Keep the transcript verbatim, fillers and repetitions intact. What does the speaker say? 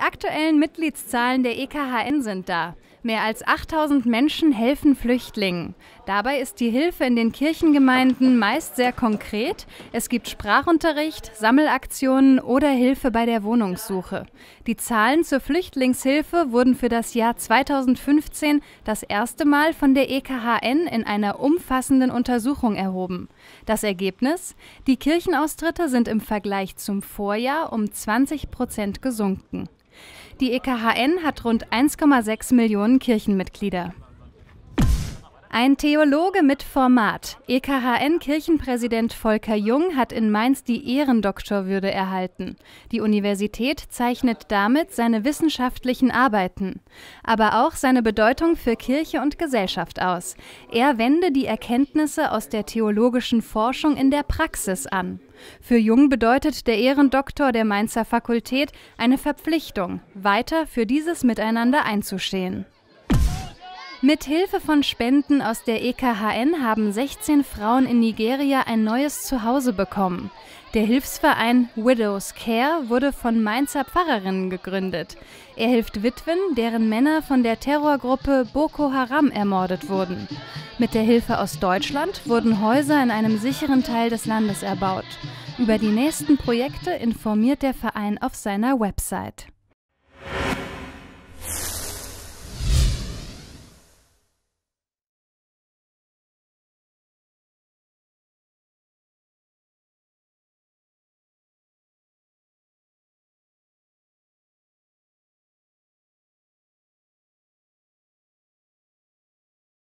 aktuellen Mitgliedszahlen der E K H N sind da. Mehr als achttausend Menschen helfen Flüchtlingen. Dabei ist die Hilfe in den Kirchengemeinden meist sehr konkret. Es gibt Sprachunterricht, Sammelaktionen oder Hilfe bei der Wohnungssuche. Die Zahlen zur Flüchtlingshilfe wurden für das Jahr zweitausendfünfzehn das erste Mal von der E K H N in einer umfassenden Untersuchung erhoben. Das Ergebnis? Die Kirchenaustritte sind im Vergleich zum Vorjahr um zwanzig Prozent gesunken. Die E K H N hat rund eins Komma sechs Millionen Kirchenmitglieder. Ein Theologe mit Format. E K H N-Kirchenpräsident Volker Jung hat in Mainz die Ehrendoktorwürde erhalten. Die Universität zeichnet damit seine wissenschaftlichen Arbeiten, aber auch seine Bedeutung für Kirche und Gesellschaft aus. Er wende die Erkenntnisse aus der theologischen Forschung in der Praxis an. Für Jung bedeutet der Ehrendoktor der Mainzer Fakultät eine Verpflichtung, weiter für dieses Miteinander einzustehen. Mit Hilfe von Spenden aus der E K H N haben sechzehn Frauen in Nigeria ein neues Zuhause bekommen. Der Hilfsverein Widows Care wurde von Mainzer Pfarrerinnen gegründet. Er hilft Witwen, deren Männer von der Terrorgruppe Boko Haram ermordet wurden. Mit der Hilfe aus Deutschland wurden Häuser in einem sicheren Teil des Landes erbaut. Über die nächsten Projekte informiert der Verein auf seiner Website.